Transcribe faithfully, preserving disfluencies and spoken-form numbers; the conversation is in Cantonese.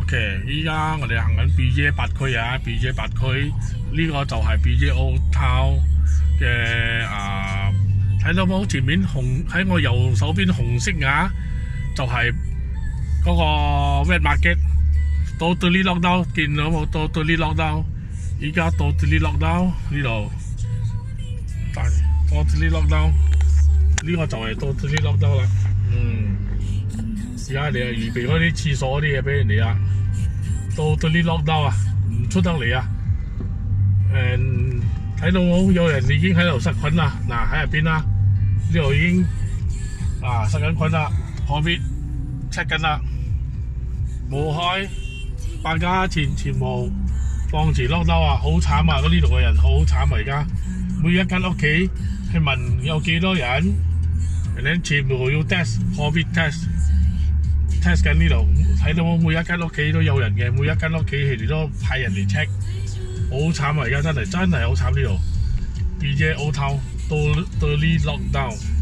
OK， 依家我哋行緊 B J 八區啊 ，B J 八區呢個就係 B J Old Town 嘅啊，睇到冇？前面紅喺我右手邊紅色啊，就係、是、嗰個 Wet Market。Totally lock down， 見到冇 ？Totally lock down， 依家 Totally lock down 呢度，但 Totally lock down 呢個就係 Totally lock down 啦。嗯，而家你啊預備嗰啲廁所啲嘢俾人哋啊 ，Totally lock down 啊，唔出得嚟啊。誒，睇到冇？有人已經喺度殺菌啦。嗱喺入邊啦，呢度已經啊殺緊菌啦，旁邊 check 緊啦，冇開。百家前全部放前 lock down 啊，好慘啊！嗰呢度嘅人好慘啊！而家每一間屋企去問有幾多人，人哋全部要 test COVID test test 緊呢度，睇到冇？每一間屋企都有人嘅，每一間屋企佢哋都派人嚟 check， 好慘啊！而家真係真係好慘呢度 ，B J Old Town 都都呢 lock down。